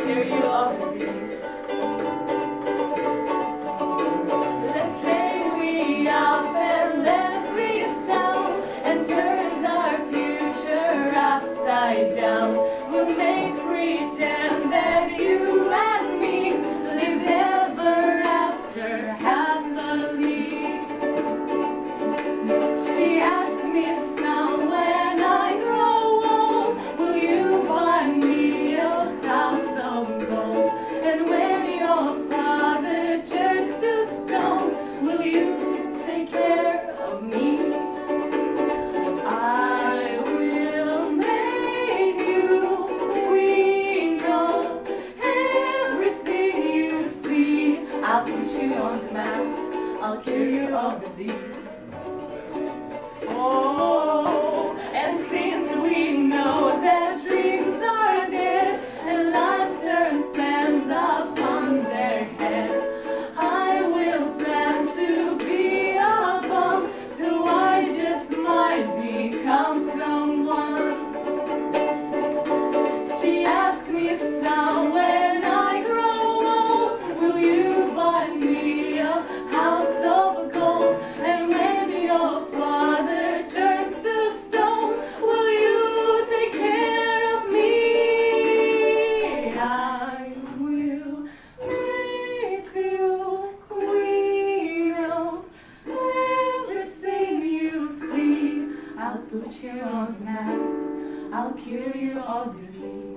cure you of disease. Let's say we up and then freeze down and turns our future upside down. We'll make pretend that you and me lived ever after happily. She asked me, son, when I grow old, will you buy me a house of gold? And when your father turns to stone, will you take care of me? I will make you queen of everything you see. I'll put you on the map, I'll cure you of disease. Oh, and since we know that dreams are dead and life turns plans upon their head, I will plan to be a bum, so I just might become someone. She asked me, son, when I grow old, will you buy me a house of gold? And when your father turns to stone, will you take care of me? I will make you queen of everything you see. I'll put you on the map, I'll cure you of disease.